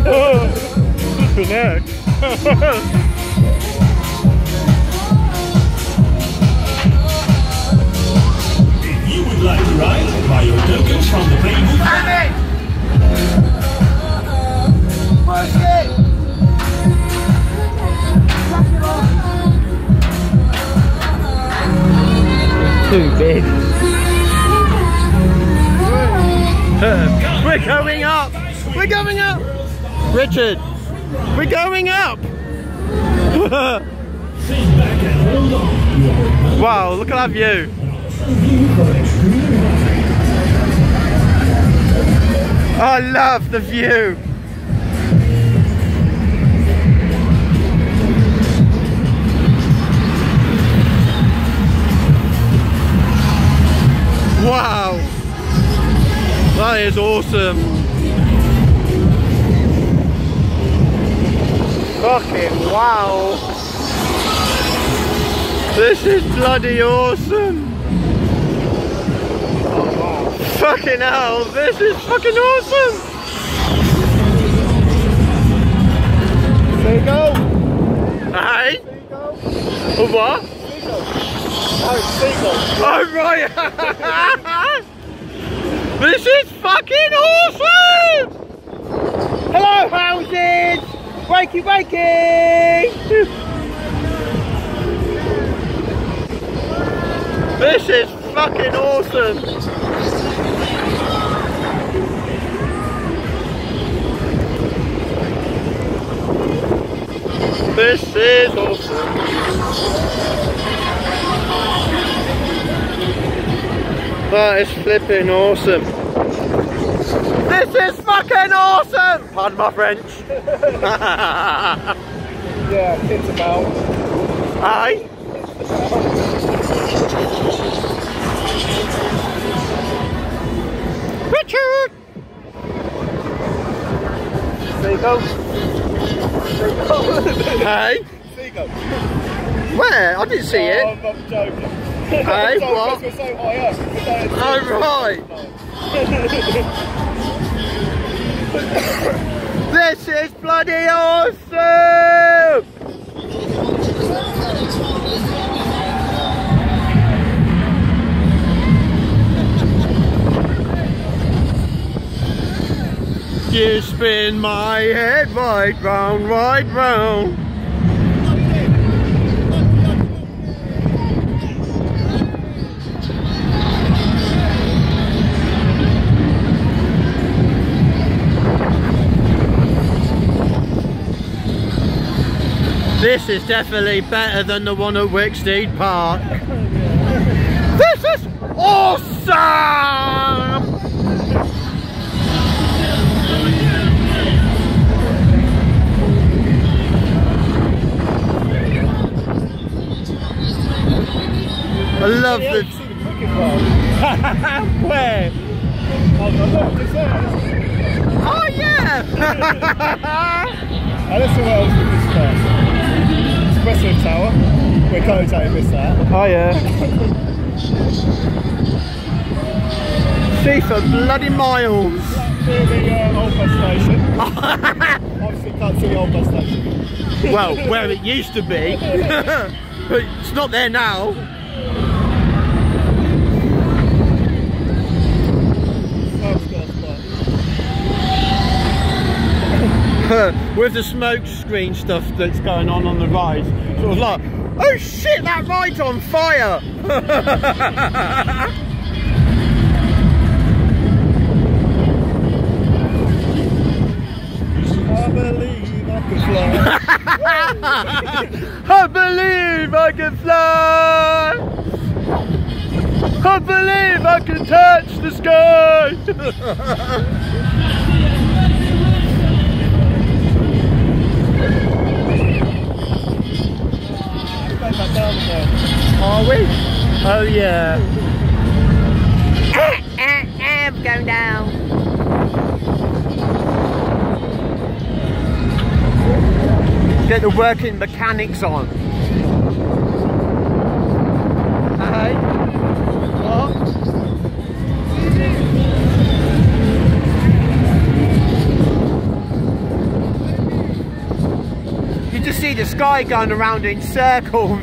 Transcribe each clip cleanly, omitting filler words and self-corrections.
The neck. If you would like to ride, buy your tokens from the playing booth. Too big. We're going up! We're going up! Richard! We're going up! Wow, look at that view! I love the view! Wow! That is awesome! Fucking wow! This is bloody awesome! Fucking hell, this is fucking awesome! Seagull! Hey? Seagull? What? Seagull. Oh, right! This is fucking awesome! Hello, houses! Wakey, wakey! This is fucking awesome! This is awesome! That is flipping awesome! This is fucking awesome! Pardon my French. Yeah, kids about. Aye? Richard! Seagull. Hey? Seagull. Where? I didn't see it. I'm joking. Hey, what? We're so high up. Oh, right. This is bloody awesome! You spin my head right round, right round. This is definitely better than the one at Wicksteed Park. This is awesome! I love the... Where? Oh yeah! Let's see what else we missed first. Espresso Tower. We're going to miss that. Oh yeah. See for bloody miles. Near the old bus station. Obviously can't see the old bus station. Well, where it used to be. But it's not there now. With the smoke screen stuff that's going on the ride, sort of like, oh shit, that ride's on fire! I believe I can fly. I believe I can fly! I believe I can touch the sky! Are we? Oh yeah. I'm going down. Get the working mechanics on. Hey? What? see the sky going around in circles.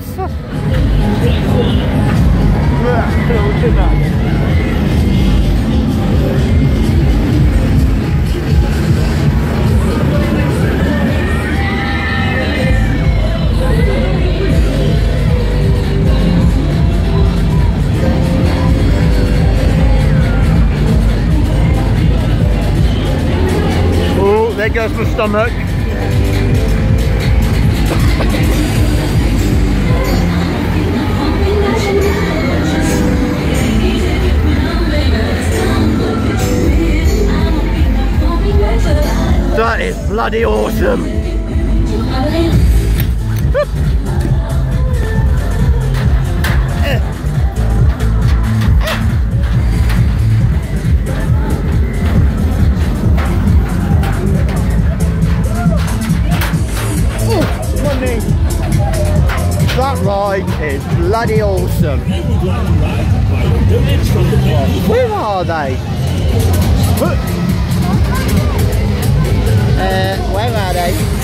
Oh, there goes my stomach. That is bloody awesome. That ride is bloody awesome. Where are they? Where are they?